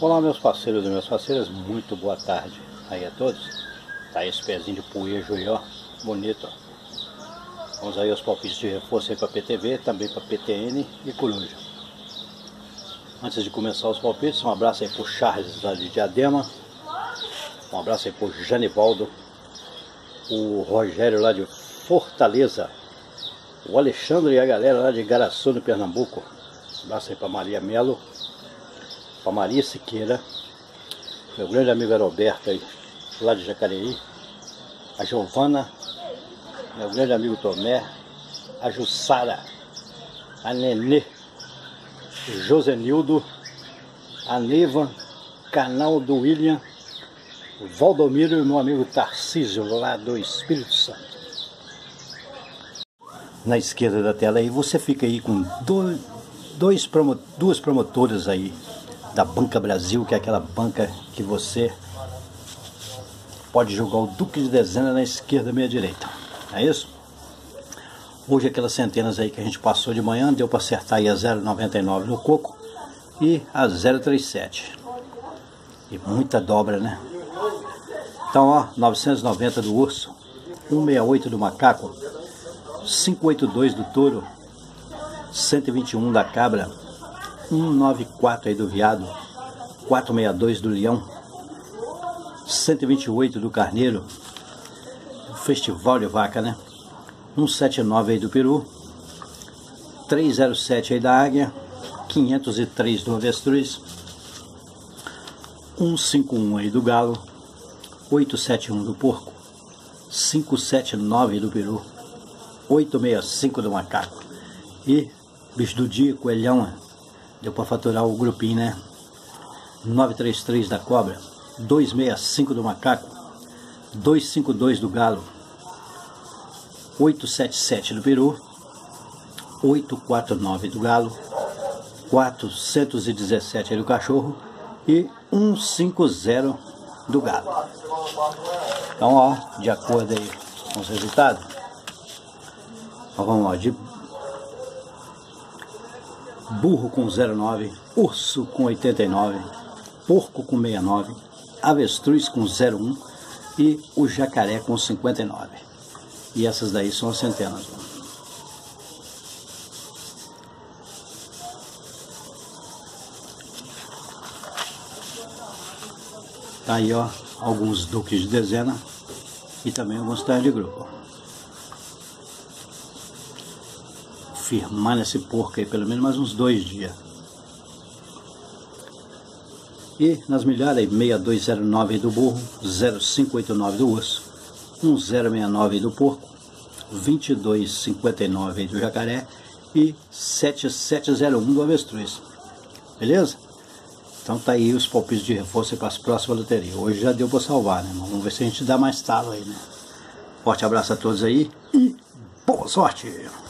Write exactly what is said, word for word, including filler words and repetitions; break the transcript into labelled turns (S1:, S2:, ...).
S1: Olá meus parceiros e minhas parceiras, muito boa tarde aí a todos. Tá aí esse pezinho de poejo aí, ó, bonito, ó. Vamos aí aos palpites de reforço aí para P T V, também para P T N e Coruja. Antes de começar os palpites, um abraço aí pro Charles lá de Diadema, um abraço aí pro Janivaldo, o Rogério lá de Fortaleza, o Alexandre e a galera lá de Garaçu, no Pernambuco. Um abraço aí para Maria Melo, para Maria Siqueira, meu grande amigo Roberto aí, lá de Jacareí, a Giovana, meu grande amigo Tomé, a Jussara, a Nenê, o Josenildo, a Neva, canal do William, o Valdomiro e o meu amigo Tarcísio, lá do Espírito Santo. Na esquerda da tela aí você fica aí com dois, dois promo, duas promotoras aí da Banca Brasil, que é aquela banca que você pode jogar o Duque de Dezena na esquerda, meia direita, é isso? Hoje aquelas centenas aí que a gente passou de manhã, deu para acertar aí a zero vírgula noventa e nove no coco e a zero vírgula trinta e sete. E muita dobra, né? Então, ó, novecentos e noventa do urso, cento e sessenta e oito do macaco, quinhentos e oitenta e dois do touro, cento e vinte e um da cabra, cento e noventa e quatro aí do veado, quatrocentos e sessenta e dois do leão, cento e vinte e oito do carneiro, festival de vaca, né? cento e setenta e nove aí do peru, trezentos e sete aí da águia, quinhentos e três do avestruz, cento e cinquenta e um aí do galo, oitocentos e setenta e um do porco, quinhentos e setenta e nove do peru, oitocentos e sessenta e cinco do macaco. E bicho do dia, coelhão, deu para faturar o grupinho, né? novecentos e trinta e três da cobra, duzentos e sessenta e cinco do macaco, duzentos e cinquenta e dois do galo, oitocentos e setenta e sete do peru, oitocentos e quarenta e nove do galo, quatrocentos e dezessete do cachorro e cento e cinquenta do galo. Então, ó, de acordo aí com os resultados, ó, vamos lá, de burro com zero vírgula nove, urso com oitenta e nove, porco com sessenta e nove, avestruz com zero vírgula um e o jacaré com cinquenta e nove. E essas daí são as centenas. Tá aí, ó, alguns duques de dezena e também alguns tais de grupo. Firmar nesse porco aí pelo menos mais uns dois dias. E nas milhares aí, sessenta e dois zero nove aí do burro, zero cinco oito nove do urso, um zero seis nove aí do porco, vinte e dois cinquenta e nove aí do jacaré e sete sete zero um do avestruz. Beleza? Então tá aí os palpites de reforço para as próximas loterias. Hoje já deu para salvar, né? Vamos ver se a gente dá mais talo aí, né? Forte abraço a todos aí e boa sorte!